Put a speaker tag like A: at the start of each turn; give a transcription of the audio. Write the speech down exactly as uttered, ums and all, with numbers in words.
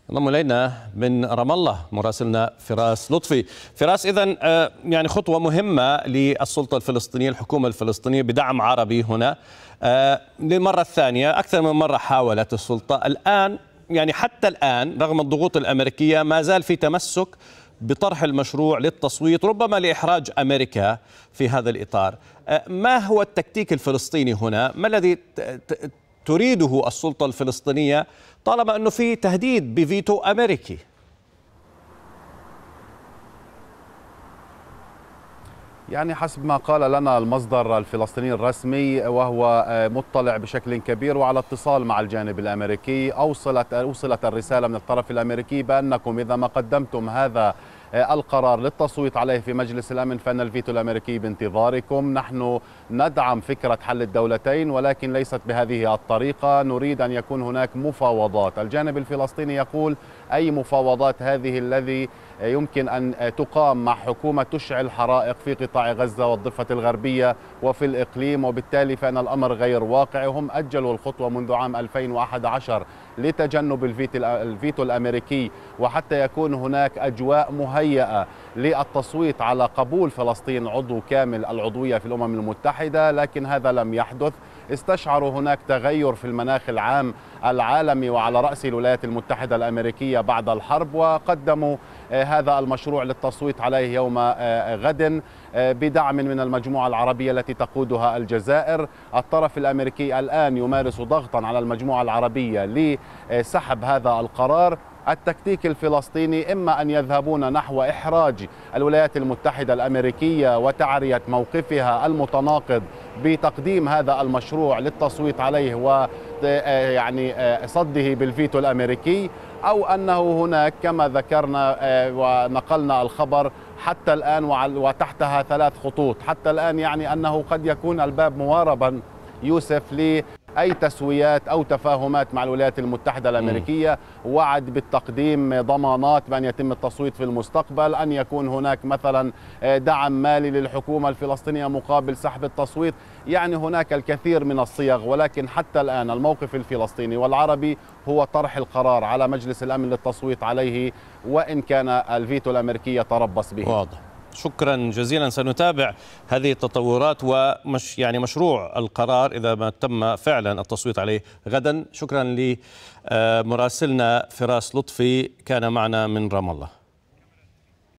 A: انضم الينا من رام الله مراسلنا فراس لطفي. فراس، اذا يعني خطوه مهمه للسلطه الفلسطينيه، الحكومه الفلسطينيه بدعم عربي هنا للمره الثانيه. اكثر من مره حاولت السلطه، الان يعني حتى الان رغم الضغوط الامريكيه ما زال في تمسك بطرح المشروع للتصويت، ربما لاحراج امريكا في هذا الاطار. ما هو التكتيك الفلسطيني هنا؟ ما الذي تريده السلطة الفلسطينية طالما أنه في تهديد بفيتو أمريكي؟
B: يعني حسب ما قال لنا المصدر الفلسطيني الرسمي وهو مطلع بشكل كبير وعلى اتصال مع الجانب الأمريكي، أوصلت أوصلت الرسالة من الطرف الأمريكي بأنكم إذا ما قدمتم هذا القرار للتصويت عليه في مجلس الأمن فإن الفيتو الأمريكي بانتظاركم. نحن ندعم فكرة حل الدولتين ولكن ليست بهذه الطريقة، نريد أن يكون هناك مفاوضات. الجانب الفلسطيني يقول أي مفاوضات هذه الذي يمكن أن تقام مع حكومة تشعل حرائق في قطاع غزة والضفة الغربية وفي الإقليم، وبالتالي فإن الأمر غير واقع. هم أجلوا الخطوة منذ عام ألفين وأحد عشر لتجنب الفيتو الأمريكي وحتى يكون هناك أجواء مهيئة للتصويت على قبول فلسطين عضو كامل العضوية في الأمم المتحدة، لكن هذا لم يحدث. استشعروا هناك تغير في المناخ العام العالمي وعلى رأس الولايات المتحدة الأمريكية بعد الحرب، وقدموا هذا المشروع للتصويت عليه يوم غد بدعم من المجموعة العربية التي تقودها الجزائر. الطرف الأمريكي الآن يمارس ضغطا على المجموعة العربية لسحب هذا القرار. التكتيك الفلسطيني إما أن يذهبون نحو إحراج الولايات المتحدة الأمريكية وتعرية موقفها المتناقض بتقديم هذا المشروع للتصويت عليه ويعني صده بالفيتو الأمريكي، أو أنه هناك كما ذكرنا ونقلنا الخبر حتى الآن وتحتها ثلاث خطوط حتى الآن، يعني أنه قد يكون الباب مواربا يوسف لأي تسويات أو تفاهمات مع الولايات المتحدة الأمريكية. وعد بالتقديم ضمانات بأن يتم التصويت في المستقبل، أن يكون هناك مثلا دعم مالي للحكومة الفلسطينية مقابل سحب التصويت. يعني هناك الكثير من الصيغ، ولكن حتى الآن الموقف الفلسطيني والعربي هو طرح القرار على مجلس الأمن للتصويت عليه، وإن كان الفيتو الأمريكي يتربص به.
A: واضح. شكرا جزيلا، سنتابع هذه التطورات ومش يعني مشروع القرار إذا ما تم فعلا التصويت عليه غدا. شكرا لمراسلنا فراس لطفي كان معنا من رام الله.